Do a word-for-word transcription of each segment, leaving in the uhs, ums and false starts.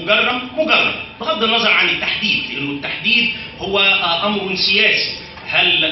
يجرم مجرم، بغض النظر عن التحديد، لأنه التحديد هو أمر سياسي. هل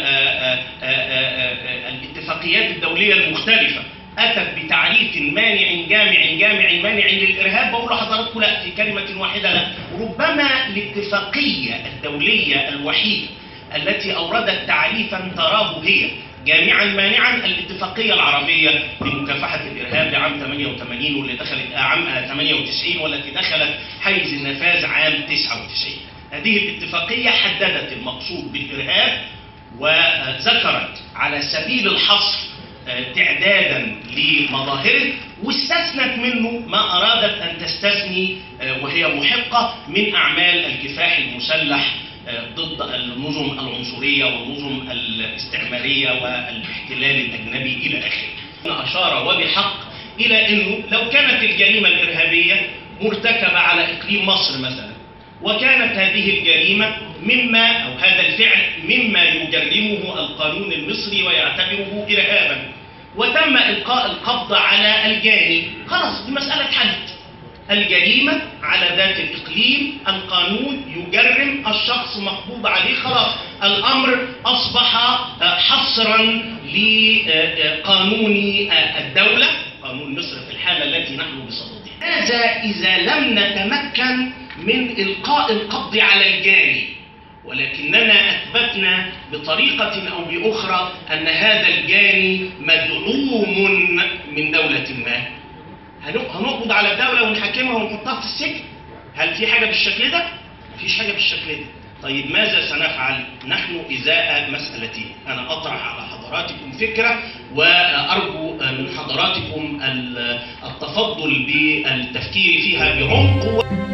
الاتفاقيات الدولية المختلفة أتت بتعريف مانع جامع جامع مانع للإرهاب؟ بقول لحضراتكم لا، في كلمة واحدة لا. ربما الاتفاقية الدولية الوحيدة التي أوردت تعريفا تراه هي جامعا مانعا الاتفاقية العربية لمكافحة الإرهاب لعام ثمانية وثمانين، واللي دخلت عام ثمانية وتسعين، والتي دخلت حيز النفاذ عام تسعة وتسعين. هذه الاتفاقية حددت المقصود بالإرهاب وذكرت على سبيل الحصر تعدادا لمظاهره، واستثنت منه ما أرادت أن تستثني وهي محقة من أعمال الكفاح المسلح ضد النظم العنصرية والنظم الاستعمارية والاحتلال الأجنبي إلى آخره. أشار وبحق إلى أنه لو كانت الجريمة الإرهابية مرتكبة على إقليم مصر مثلا، وكانت هذه الجريمة مما أو هذا الفعل مما يجرمه القانون المصري ويعتبره إرهابا، وتم إلقاء القبض على الجاني، خلاص دي مسألة حدت. الجريمة على ذات الإقليم، القانون يجرم الشخص مقبوض عليه، خلاص الأمر أصبح حصرا لقانون الدولة، قانون مصر في الحالة التي نحن بصددها. هذا إذا لم نتمكن من إلقاء القبض على الجاني، ولكننا أثبتنا بطريقة أو بأخرى أن هذا الجاني مدعوم من دولة ما. هنقبض على الدولة ونحكمها ونحطها في السجن؟ هل في حاجة بالشكل ده؟ مفيش حاجة بالشكل ده. طيب ماذا سنفعل نحن إزاء مسألتين؟ أنا أطرح على حضراتكم فكرة، وأرجو من حضراتكم التفضل بالتفكير فيها بعمق.